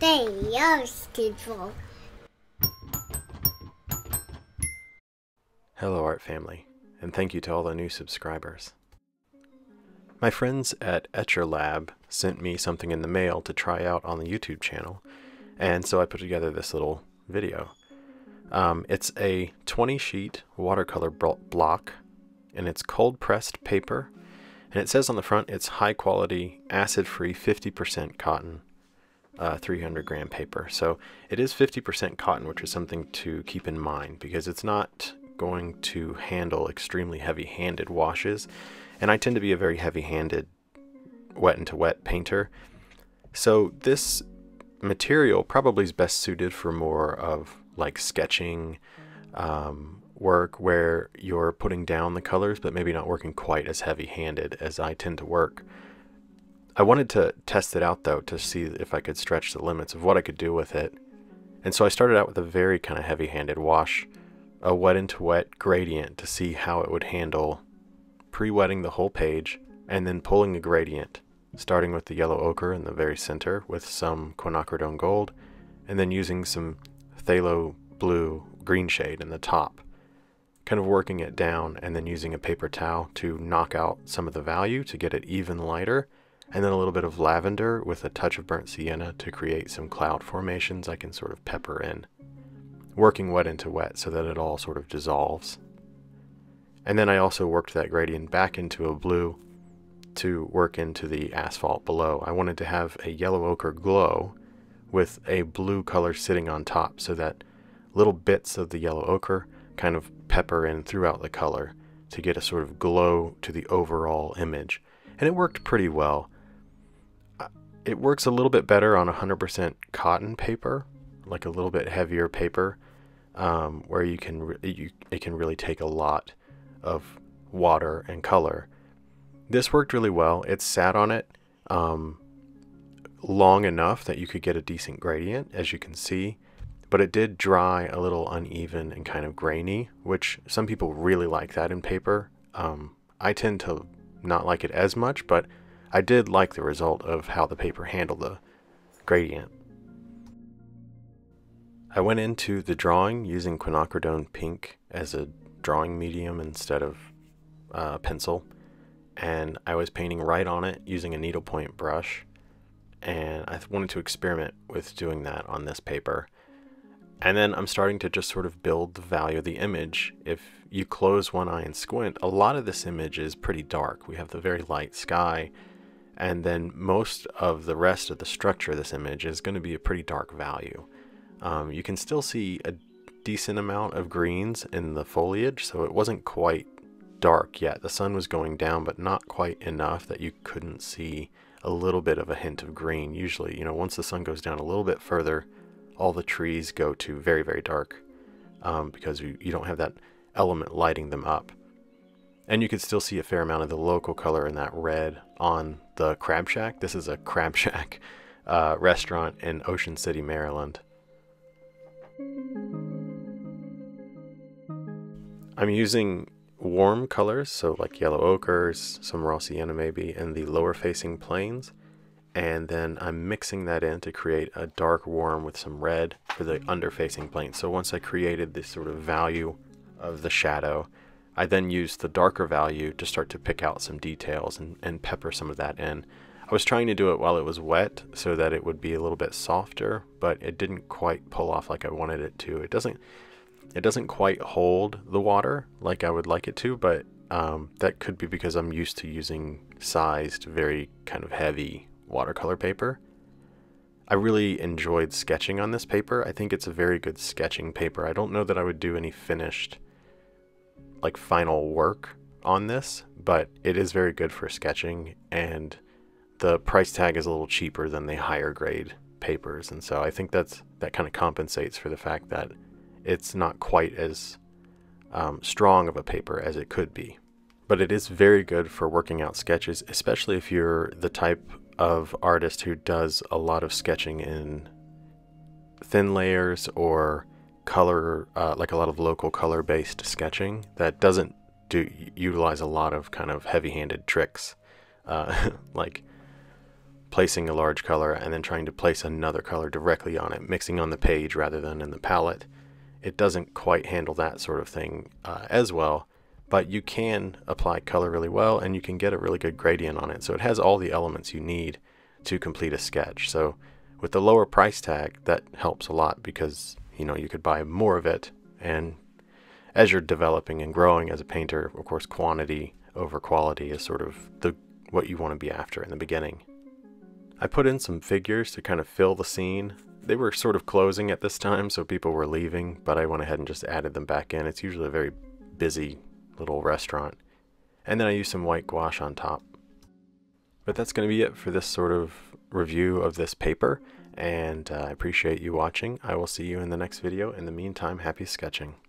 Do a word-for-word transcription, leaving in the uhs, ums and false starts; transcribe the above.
Say yours, control. Hello, art family, and thank you to all the new subscribers. My friends at Etchr Lab sent me something in the mail to try out on the YouTube channel, and so I put together this little video. Um, it's a twenty sheet watercolor block, and it's cold pressed paper, and it says on the front it's high quality, acid free, fifty percent cotton, uh, three hundred gram paper. So it is fifty percent cotton, which is something to keep in mind because it's not going to handle extremely heavy handed washes, and I tend to be a very heavy handed wet into wet painter. So this material probably is best suited for more of like sketching um, work where you're putting down the colors but maybe not working quite as heavy-handed as I tend to work. I wanted to test it out though to see if I could stretch the limits of what I could do with it, and so I started out with a very kind of heavy-handed wash, a wet into wet gradient to see how it would handle pre-wetting the whole page and then pulling a gradient, starting with the yellow ochre in the very center with some quinacridone gold, and then using some phthalo blue green shade in the top, kind of working it down and then using a paper towel to knock out some of the value to get it even lighter, and then a little bit of lavender with a touch of burnt sienna to create some cloud formations I can sort of pepper in, working wet into wet so that it all sort of dissolves. And then I also worked that gradient back into a blue to work into the asphalt below. I wanted to have a yellow ochre glow with a blue color sitting on top so that little bits of the yellow ochre kind of pepper in throughout the color to get a sort of glow to the overall image. And it worked pretty well. It works a little bit better on one hundred percent cotton paper, like a little bit heavier paper, um, where you can you, it can really take a lot of water and color. This worked really well. It sat on it um, long enough that you could get a decent gradient, as you can see, but it did dry a little uneven and kind of grainy, which some people really like that in paper. Um, I tend to not like it as much, but I did like the result of how the paper handled the gradient. I went into the drawing using quinacridone pink as a drawing medium instead of uh, pencil, and I was painting right on it using a needlepoint brush, and I wanted to experiment with doing that on this paper. And then I'm starting to just sort of build the value of the image. If you close one eye and squint, a lot of this image is pretty dark. We have the very light sky, and then most of the rest of the structure of this image is going to be a pretty dark value. Um, you can still see a decent amount of greens in the foliage, so it wasn't quite dark yet. The sun was going down, but not quite enough that you couldn't see a little bit of a hint of green. Usually, you know, once the sun goes down a little bit further, all the trees go to very, very dark um, because you, you don't have that element lighting them up. And you could still see a fair amount of the local color in that red on the Crab Shack. This is a Crab Shack uh, restaurant in Ocean City, Maryland. I'm using warm colors, so like yellow ochres, some raw sienna maybe, in the lower facing planes, and then I'm mixing that in to create a dark warm with some red for the under facing planes. So once I created this sort of value of the shadow, I then used the darker value to start to pick out some details and, and pepper some of that in. I was trying to do it while it was wet so that it would be a little bit softer, but it didn't quite pull off like I wanted it to. It doesn't It doesn't quite hold the water like I would like it to, but um, that could be because I'm used to using sized, very kind of heavy watercolor paper. I really enjoyed sketching on this paper. I think it's a very good sketching paper. I don't know that I would do any finished, like final work on this, but it is very good for sketching, and the price tag is a little cheaper than the higher grade papers, and so I think that's that kind of compensates for the fact that it's not quite as um, strong of a paper as it could be. But it is very good for working out sketches, especially if you're the type of artist who does a lot of sketching in thin layers or color, uh, like a lot of local color based sketching that doesn't do utilize a lot of kind of heavy handed tricks, uh, like placing a large color and then trying to place another color directly on it, mixing on the page rather than in the palette. It doesn't quite handle that sort of thing uh, as well, but you can apply color really well and you can get a really good gradient on it. So it has all the elements you need to complete a sketch. So with the lower price tag, that helps a lot because, you know, you could buy more of it. And as you're developing and growing as a painter, of course, quantity over quality is sort of the what you want to be after in the beginning. I put in some figures to kind of fill the scene. They were sort of closing at this time, so people were leaving, but I went ahead and just added them back in. It's usually a very busy little restaurant. And then I used some white gouache on top. But that's going to be it for this sort of review of this paper, and uh, I appreciate you watching. I will see you in the next video. In the meantime, happy sketching.